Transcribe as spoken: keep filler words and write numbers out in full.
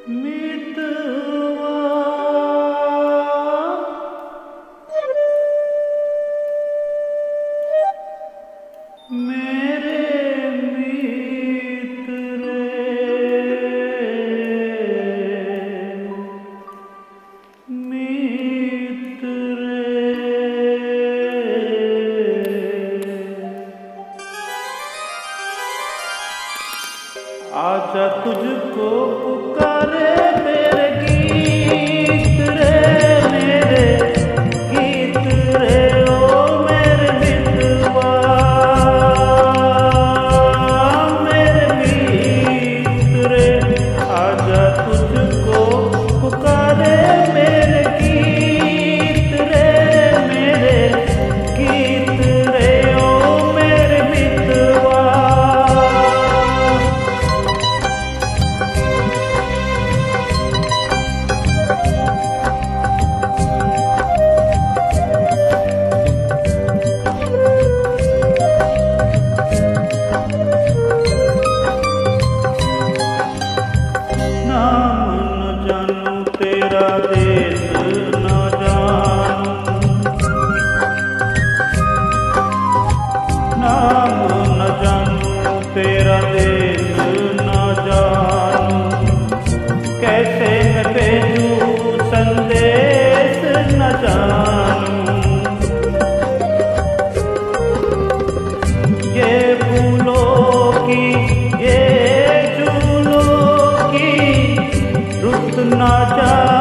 मितवा मेरे मित्र मित्र आजा तुझको पुकारे मेरे गीत रे मेरे गीत रे ओ मेरे मितवा मेरे मित्र रे आजा तुझको पुकारे मेरे गीत रे मेरे गीत रे ओ मेरे मितवा तेरा देश न जानूं नाम न जानूं तेरा देश न जानूं कैसे मैं भेजूं संदेश न जानूं ये फूलों की ये झूलों की रुत ना जा